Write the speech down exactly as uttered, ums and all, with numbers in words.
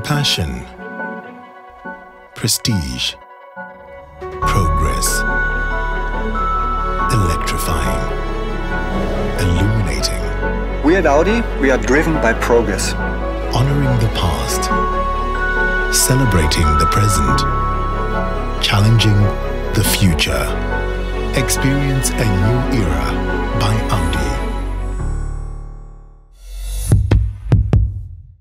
Passion, prestige, progress, electrifying, illuminating. We at Audi, we are driven by progress. Honoring the past, celebrating the present, challenging the future. Experience a new era by